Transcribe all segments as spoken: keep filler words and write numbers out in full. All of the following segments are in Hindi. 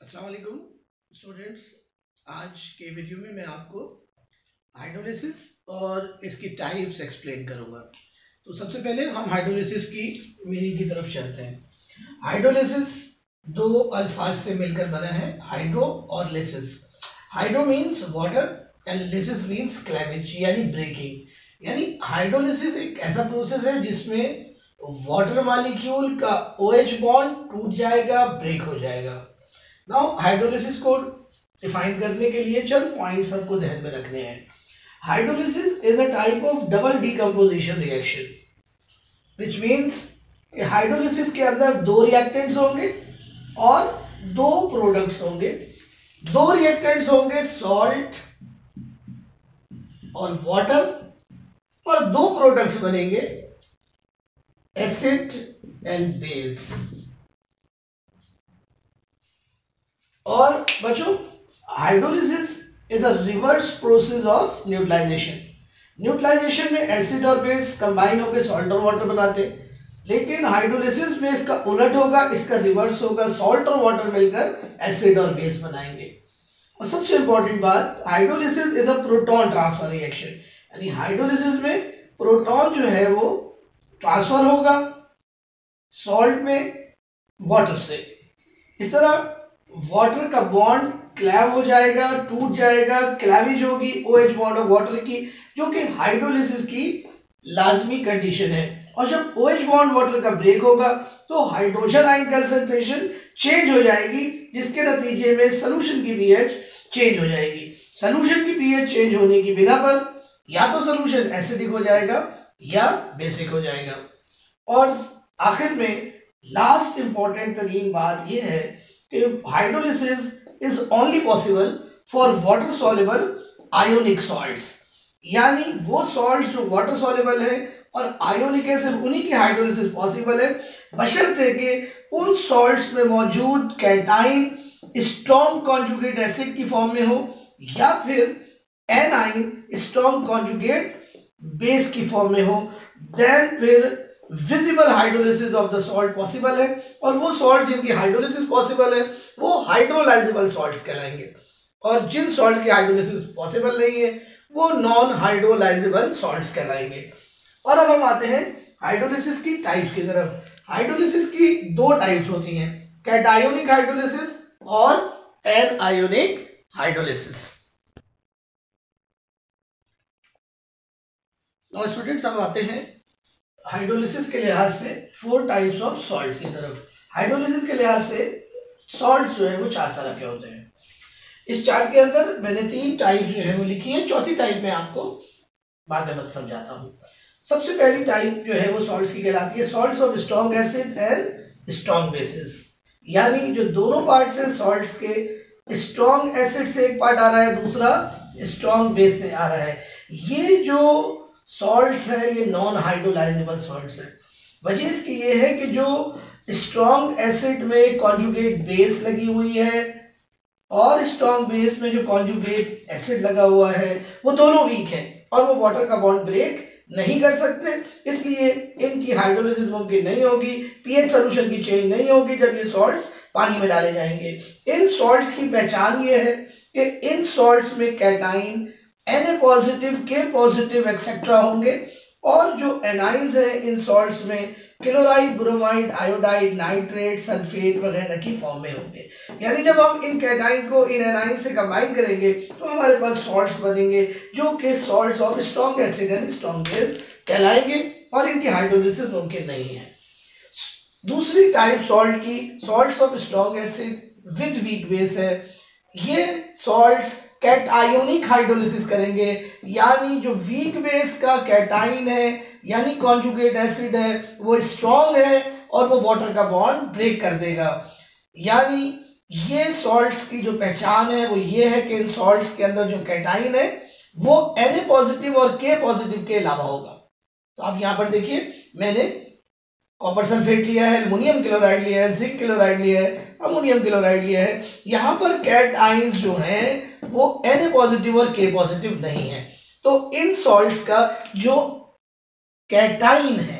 अस्सलाम वालेकुम स्टूडेंट्स। आज के वीडियो में मैं आपको हाइड्रोलिसिस और इसकी टाइप्स एक्सप्लेन करूंगा। तो सबसे पहले हम हाइड्रोलिसिस की मीनिंग की तरफ चलते हैं। हाइड्रोलिसिस दो अल्फाज से मिलकर बना है, हाइड्रो और lysis. Hydro means water and lysis means cleavage यानी ब्रेकिंग। यानी हाइड्रोलिसिस एक ऐसा प्रोसेस है जिसमें वाटर मॉलिक्यूल का OH बॉन्ड टूट जाएगा, ब्रेक हो जाएगा। नाउ हाइड्रोलिसिस को डिफाइन करने के लिए चंद पॉइंट्स आपको ध्यान में रखने हैं। Hydrolysis is a type of double decomposition reaction, which means कि हाइड्रोलिसिस के अंदर दो रिएक्टेंट्स होंगे और दो प्रोडक्ट्स होंगे। दो रिएक्टेंट्स होंगे सॉल्ट और वाटर, और दो प्रोडक्ट्स बनेंगे एसिड एंड बेस। और बच्चों, hydrolysis is a reverse process of neutralisation. Neutralisation में एसिड और बेस कंबाइन होकर सॉल्ट और वाटर बनाते हैं, लेकिन हाइड्रोलिसिस में इसका उलट होगा, इसका रिवर्स होगा, सॉल्ट और वाटर मिलकर एसिड और बेस बनाएंगे। और सबसे इंपॉर्टेंट बात, hydrolysis is a proton transfer reaction. यानी हाइड्रोलिसिस में प्रोटॉन जो है वो ट्रांसफर होगा सॉल्ट में वाटर से। इस तरह वाटर का बॉन्ड क्लैव हो जाएगा, टूट जाएगा, क्लैवेज होगी OH बॉन्ड और वाटर की, जो कि हाइड्रोलिसिस की लाजमी कंडीशन है। और जब OH बॉन्ड वाटर का ब्रेक होगा तो हाइड्रोजन आयन कंसंट्रेशन चेंज हो जाएगी, जिसके नतीजे में सॉल्यूशन की पीएच चेंज हो जाएगी। सॉल्यूशन की पीएच चेंज होने की बिना पर या तो सॉल्यूशन एसिडिक हो जाएगा या बेसिक हो जाएगा। और आखिर में लास्ट इंपॉर्टेंट तरीन बात यह है कि hydrolysis is only possible for water soluble ionic salts. यानी वो सॉल्ट्स जो वाटर सॉल्युबल है और आयोनिक है, सिर्फ उन्हीं की हाइड्रोलिसिस पॉसिबल है, बशर्ते कि उन सॉल्ट्स में मौजूद कैटाइन स्ट्रॉन्ग कॉन्जुगेट एसिड की फॉर्म में हो, या फिर एनाइन स्ट्रॉन्ग कॉन्जुगेट बेस की फॉर्म में हो। देन फिर visible hydrolysis of the salt possible है, और वो सॉल्ट जिनकी हाइड्रोलिसिस पॉसिबल है वो हाइड्रोलाइजेबल सॉल्ट्स कहलाएंगे, और जिन सॉल्ट की हाइड्रोलिसिस पॉसिबल नहीं है वो नॉन हाइड्रोलाइजेबल सॉल्ट्स कहलाएंगे। और अब हम आते हैं हाइड्रोलिसिस की टाइप्स की तरफ। हाइड्रोलिसिस की दो टाइप्स होती हैं, कैटायोनिक हाइड्रोलिसिस और एनायोनिक हाइड्रोलिसिस। और स्टूडेंट्स, अब आते हैं हाइड्रोलिसिस के लिहाज से फोर टाइप्स ऑफ सॉल्ट्स की तरफ। हाइड्रोलिसिस के लिहाज से सॉल्ट्स जो है वो चार तरह के होते हैं। इस चार्ट के अंदर मैंने तीन टाइप जो है वो लिखी है, चौथी टाइप में आपको बाद में समझाता हूँ। सबसे पहली टाइप जो है वो सॉल्ट्स की कहलाती है salts of strong acid and strong bases. यानी जो दोनों पार्ट्स हैं सॉल्ट्स के, स्ट्रॉन्ग एसिड से एक पार्ट आ रहा है, दूसरा स्ट्रॉन्ग बेस से आ रहा है। ये जो सॉल्ट्स है ये नॉन हाइड्रोलाइजेबल सॉल्ट्स है। वजह इसकी ये है कि जो स्ट्रॉन्ग एसिड में कॉन्जुगेट बेस लगी हुई है और स्ट्रॉन्ग बेस में जो कॉन्जुगेट एसिड लगा हुआ है वो दोनों वीक हैं और वो वाटर का बॉन्ड ब्रेक नहीं कर सकते, इसलिए इनकी हाइड्रोलिसिस मुमकिन नहीं होगी, पीएच सोल्यूशन की चेंज नहीं होगी जब ये सॉल्ट्स पानी में डाले जाएंगे। इन सॉल्ट्स की पहचान ये है कि इन सॉल्ट्स में cation Na positive, K positive etcetera होंगे, और जो एनाइंस हैं इन सॉल्ट्स में chloride, bromide, iodide, nitrate, sulphate वगैरह की फॉर्म में होंगे। यानी जब हम इन कैटाइन को इन एनाइन से कंबाइन करेंगे तो हमारे पास सॉल्ट्स बनेंगे जो कि salts of strong acid and strong base कहलाएंगे, और इनकी हाइड्रोलिसिस मुमकिन नहीं है। दूसरी टाइप सॉल्ट की salts of strong acid with weak base है। ये सॉल्ट्स कैटायोनिक हाइड्रोलिसिस करेंगे, यानी जो वीक बेस का कैटाइन है यानी कॉन्जुगेट एसिड है वो स्ट्रॉन्ग है और वो वाटर का बॉन्ड ब्रेक कर देगा। यानी ये सॉल्ट्स की जो पहचान है वो ये है कि इन सॉल्ट्स के अंदर जो कैटाइन है वो Na पॉजिटिव और K पॉजिटिव के अलावा होगा। तो आप यहाँ पर देखिए, मैंने कॉपर सल्फेट लिया है, एल्युमिनियम क्लोराइड लिया है, जिंक क्लोराइड लिया है, अमोनियम क्लोराइड लिया है। यहाँ पर कैटाइंस जो हैं वो Na पॉजिटिव और K पॉजिटिव नहीं है। तो इन सॉल्ट्स का जो कैटाइन है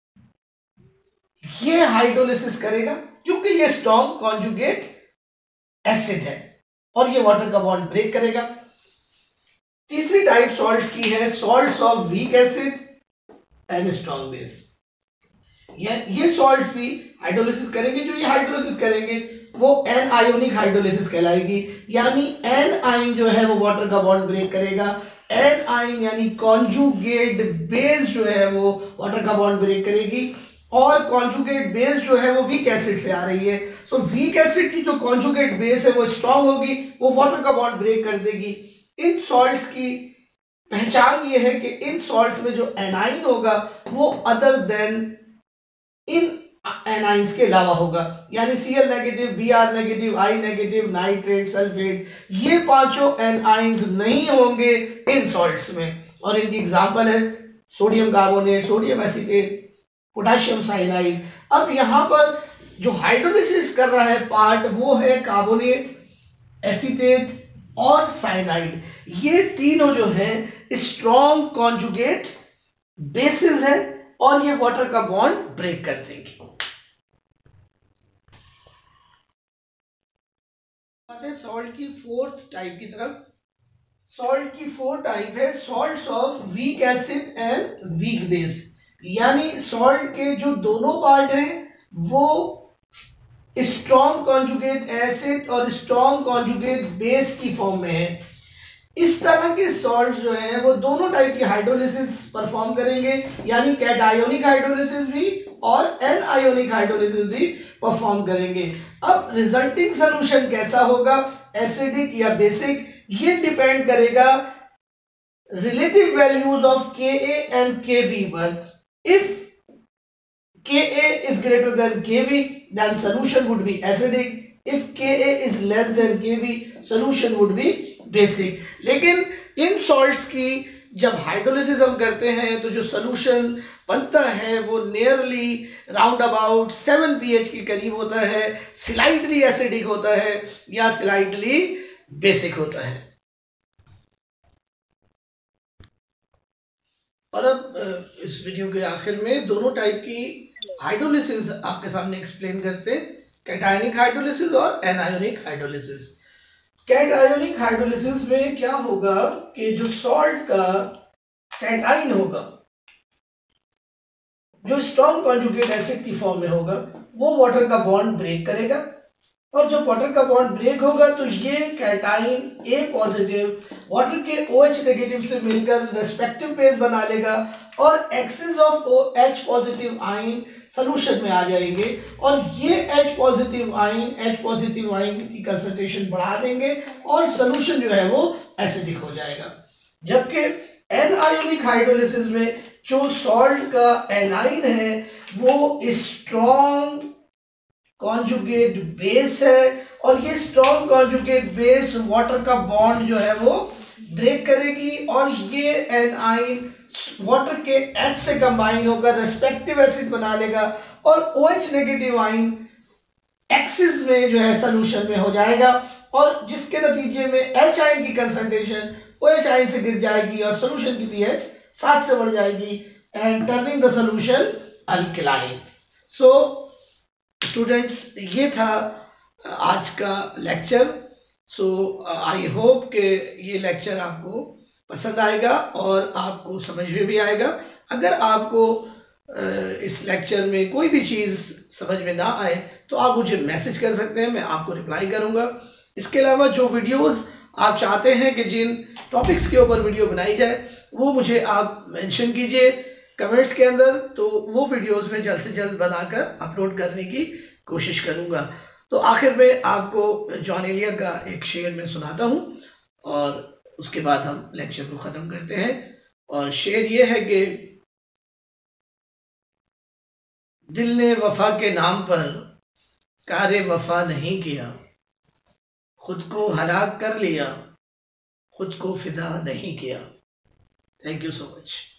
ये हाइड्रोलिसिस करेगा, क्योंकि ये स्ट्रॉन्ग कॉन्जुगेट एसिड है और ये वाटर का बॉन्ड ब्रेक करेगा। तीसरी टाइप सॉल्ट्स की है salts of weak acid and strong base. ये ये सॉल्ट्स भी हाइड्रोलिसिस करेंगे, जो ये हाइड्रोलिसिस करेंगे वो एन आयोनिक हाइड्रोलिसिस कहलाएगी, यानी एन आयन जो है वो वाटर का बॉन्ड ब्रेक करेगा। एन आयन यानी कॉन्जुगेट बेस जो है वो वाटर का बॉन्ड ब्रेक करेगी, और कॉन्जुगेट बेस जो है वो वीक एसिड से आ रही है। सो वीक एसिड की जो कॉन्जुगेट बेस है वो स्ट्रांग होगी, वो वाटर का बॉन्ड ब्रेक कर देगी। इन सॉल्ट्स की पहचान ये है कि इन सॉल्ट्स में जो एनाइन होगा वो अदर देन इन एनाइंस के अलावा होगा, यानी Cl negative, Br negative, I negative, nitrate, sulphate, ये पांचों एनाइंस नहीं होंगे इन सॉल्ट्स में। और इनकी एग्जांपल है sodium carbonate, sodium acetate, potassium cyanide. अब यहां पर जो हाइड्रोलिसिस कर रहा है पार्ट वो है कार्बोनेट, एसीटेट और साइनाइड। ये तीनों जो हैं स्ट्रॉन्ग कॉन्जुगेट बेसिस है और ये वाटर का बॉन्ड ब्रेक कर देंगे। सॉल्ट की फोर्थ टाइप की तरफ। सॉल्ट की फोर्थ टाइप है salts of weak acid and weak base, यानी सॉल्ट के जो दोनों पार्ट हैं वो स्ट्रॉन्ग कॉन्जुगेट एसिड और स्ट्रॉन्ग कॉन्जुगेट बेस की फॉर्म में है। इस तरह के सॉल्ट्स जो हैं वो दोनों टाइप की हाइड्रोलिसिस परफॉर्म करेंगे, यानी कैटायोनिक हाइड्रोलिसिस भी और एन आयोनिक हाइड्रोलिसिस भी परफॉर्म करेंगे। अब रिजल्टिंग सॉल्यूशन कैसा होगा, एसिडिक या बेसिक, ये डिपेंड करेगा relative values of K A and K B पर। If Ka is greater than Kb, then solution would be acidic. If Ka is less than Kb, solution would be basic. लेकिन इन सॉल्ट्स की जब हाइड्रोलिसिस हम करते हैं तो जो सोल्यूशन बनता है वो nearly round about seven pH के करीब होता है, स्लाइटली एसिडिक होता है या स्लाइटली बेसिक होता है। और अब इस वीडियो के आखिर में दोनों टाइप की हाइड्रोलिसिस आपके सामने एक्सप्लेन करते हैं, कैटायनिक हाइड्रोलिसिस और एनायोनिक हाइड्रोलिसिस। कैटायनिक हाइड्रोलिसिस में क्या होगा कि जो सॉल्ट का कैटाइन होगा, जो स्ट्रॉन्ग कॉन्जुगेट एसिड की फॉर्म में होगा, वो वाटर का बॉन्ड ब्रेक करेगा, और जब वाटर का बॉन्ड ब्रेक होगा तो ये कैटाइन ए पॉजिटिव वाटर के OH नेगेटिव से मिलकर रेस्पेक्टिव बेस बना लेगा और excess of OH positive ion solution में आ जाएंगे, और ये H positive ion H positive ion की कंसंट्रेशन बढ़ा देंगे और सॉल्यूशन जो है वो एसिडिक हो जाएगा। जबकि एन आयोनिक हाइड्रोलिसिस में जो सॉल्ट का एनाइन है वो स्ट्रॉन्ग कॉन्जुगेट बेस है, और ये स्ट्रॉन्ग कॉन्जुगेट बेस वाटर का बॉन्ड जो है वो ब्रेक करेगी, और ये एनाइन वाटर के H से कंबाइन होकर रेस्पेक्टिव एसिड बना लेगा और OH नेगेटिव आयन एक्सिस में जो है सॉल्यूशन में हो जाएगा, और जिसके नतीजे में H आयन की कंसंट्रेशन OH आयन से गिर जाएगी और सॉल्यूशन की पीएच सात से बढ़ जाएगी and turning the solution alkaline. So students, ये था आज का लेक्चर। सो आई होप कि ये लेक्चर आपको पसंद आएगा और आपको समझ में भी आएगा। अगर आपको इस लेक्चर में कोई भी चीज़ समझ में ना आए तो आप मुझे मैसेज कर सकते हैं, मैं आपको रिप्लाई करूंगा। इसके अलावा जो वीडियोस आप चाहते हैं कि जिन टॉपिक्स के ऊपर वीडियो बनाई जाए वो मुझे आप मेंशन कीजिए कमेंट्स के अंदर, तो वो वीडियोस में जल्द से जल्द बनाकर अपलोड करने की कोशिश करूंगा। तो आखिर में आपको जॉन एलियर का एक शेर में सुनाता हूं और उसके बाद हम लेक्चर को ख़त्म करते हैं। और शेर ये है कि दिल ने वफा के नाम पर कारे वफा नहीं किया, खुद को हलाक कर लिया, खुद को फिदा नहीं किया। Thank you so much.